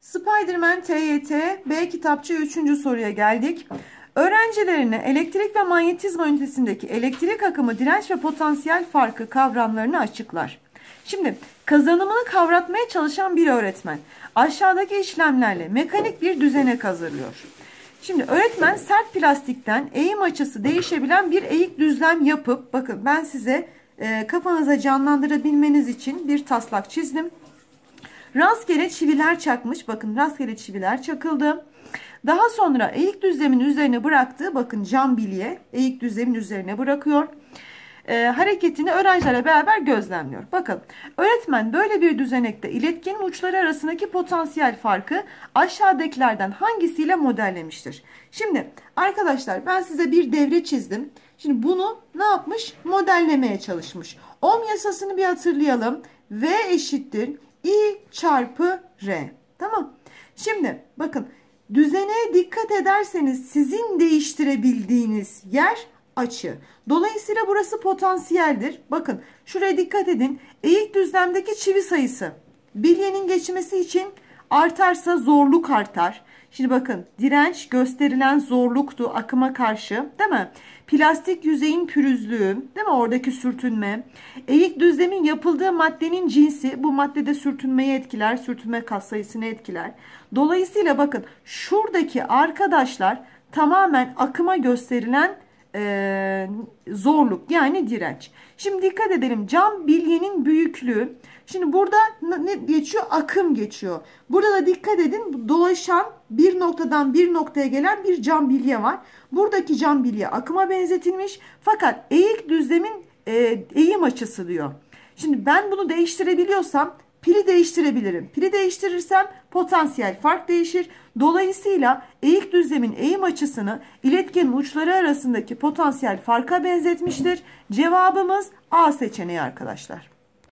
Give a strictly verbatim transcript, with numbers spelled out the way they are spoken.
Spiderman T Y T B kitapçı üçüncü soruya geldik. Öğrencilerine elektrik ve manyetizma ünitesindeki elektrik akımı, direnç ve potansiyel farkı kavramlarını açıklar. Şimdi kazanımını kavratmaya çalışan bir öğretmen aşağıdaki işlemlerle mekanik bir düzenek hazırlıyor. Şimdi öğretmen sert plastikten eğim açısı değişebilen bir eğik düzlem yapıp, bakın ben size e, kafanıza canlandırabilmeniz için bir taslak çizdim. Rastgele çiviler çakmış. Bakın rastgele çiviler çakıldı. Daha sonra eğik düzlemin üzerine bıraktığı, bakın cam bilye eğik düzlemin üzerine bırakıyor. E, hareketini öğrencilerle beraber gözlemliyor. Bakın öğretmen böyle bir düzenekte iletkenin uçları arasındaki potansiyel farkı aşağıdakilerden hangisiyle modellemiştir? Şimdi arkadaşlar ben size bir devre çizdim. Şimdi bunu ne yapmış? Modellemeye çalışmış. Ohm yasasını bir hatırlayalım. V eşittir I çarpı R. Tamam. Şimdi bakın düzeneye dikkat ederseniz sizin değiştirebildiğiniz yer açı. Dolayısıyla burası potansiyeldir. Bakın şuraya dikkat edin. Eğik düzlemdeki çivi sayısı bilyenin geçmesi için artarsa zorluk artar. Şimdi bakın direnç gösterilen zorluktu akıma karşı, değil mi? Plastik yüzeyin pürüzlüğü, değil mi? Oradaki sürtünme. Eğik düzlemin yapıldığı maddenin cinsi, bu maddede sürtünmeyi etkiler, sürtünme katsayısını etkiler. Dolayısıyla bakın şuradaki arkadaşlar tamamen akıma gösterilen e, zorluk, yani direnç. Şimdi dikkat edelim, cam bilyenin büyüklüğü. Şimdi burada ne geçiyor? Akım geçiyor. Burada da dikkat edin, dolaşan bir noktadan bir noktaya gelen bir cam bilye var. Buradaki cam bilye akıma benzetilmiş. Fakat eğik düzlemin e, eğim açısı diyor. Şimdi ben bunu değiştirebiliyorsam pili değiştirebilirim. Pili değiştirirsem potansiyel fark değişir. Dolayısıyla eğik düzlemin eğim açısını iletkenin uçları arasındaki potansiyel farka benzetmiştir. Cevabımız A seçeneği arkadaşlar.